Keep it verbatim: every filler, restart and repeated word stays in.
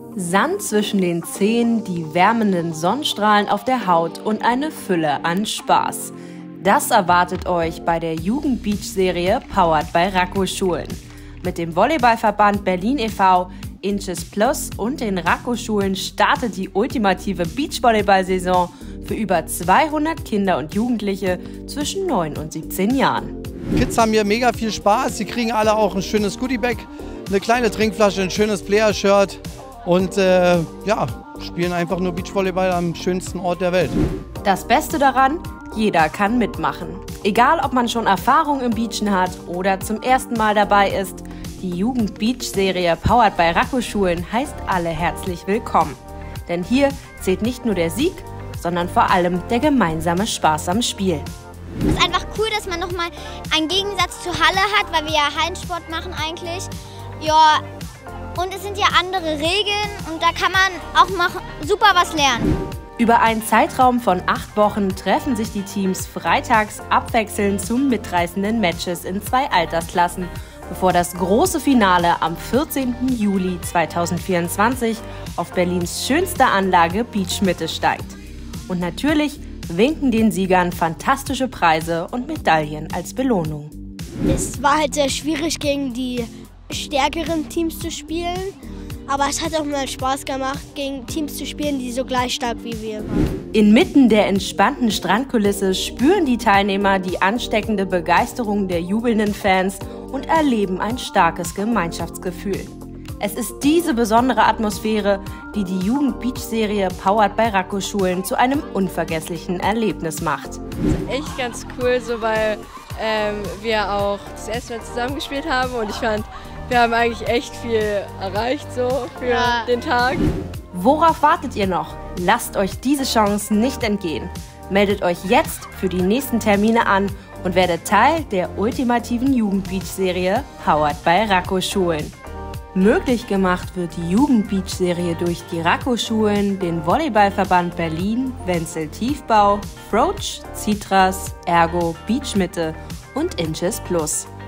Sand zwischen den Zehen, die wärmenden Sonnenstrahlen auf der Haut und eine Fülle an Spaß. Das erwartet euch bei der Jugend-Beach-Serie Powered by Racco-Schulen. Mit dem Volleyballverband Berlin e V, Inches Plus und den Racco-Schulen startet die ultimative Beachvolleyball-Saison für über zweihundert Kinder und Jugendliche zwischen neun und siebzehn Jahren. Kids haben hier mega viel Spaß, sie kriegen alle auch ein schönes Goodiebag, eine kleine Trinkflasche, ein schönes Player-Shirt und äh, ja, spielen einfach nur Beachvolleyball am schönsten Ort der Welt. Das Beste daran, jeder kann mitmachen. Egal, ob man schon Erfahrung im Beachen hat oder zum ersten Mal dabei ist, die Jugend-Beach-Serie Powered by Racco-Schulen heißt alle herzlich willkommen. Denn hier zählt nicht nur der Sieg, sondern vor allem der gemeinsame Spaß am Spiel. Es ist einfach cool, dass man nochmal einen Gegensatz zur Halle hat, weil wir ja Hallensport machen eigentlich. Ja, und es sind ja andere Regeln und da kann man auch machen, super was lernen. Über einen Zeitraum von acht Wochen treffen sich die Teams freitags abwechselnd zu mitreißenden Matches in zwei Altersklassen, bevor das große Finale am vierzehnten Juli zweitausendvierundzwanzig auf Berlins schönster Anlage Beach Mitte steigt. Und natürlich winken den Siegern fantastische Preise und Medaillen als Belohnung. Es war halt sehr schwierig, gegen die stärkeren Teams zu spielen, aber es hat auch mal Spaß gemacht, gegen Teams zu spielen, die so gleich stark wie wir waren. Inmitten der entspannten Strandkulisse spüren die Teilnehmer die ansteckende Begeisterung der jubelnden Fans und erleben ein starkes Gemeinschaftsgefühl. Es ist diese besondere Atmosphäre, die die Jugend-Beach-Serie Powered by Racco-Schulen zu einem unvergesslichen Erlebnis macht. Das ist echt ganz cool, so weil ähm, wir auch das erste Mal zusammengespielt haben und ich fand, wir haben eigentlich echt viel erreicht so für ja. den Tag. Worauf wartet ihr noch? Lasst euch diese Chance nicht entgehen. Meldet euch jetzt für die nächsten Termine an und werdet Teil der ultimativen Jugend-Beach-Serie Powered by Racco-Schulen. Möglich gemacht wird die Jugend-Beach-Serie durch die Racco-Schulen, den Volleyballverband Berlin, Wenzel Tiefbau, Froach, Citras, Ergo, Beach Mitte und Inches Plus.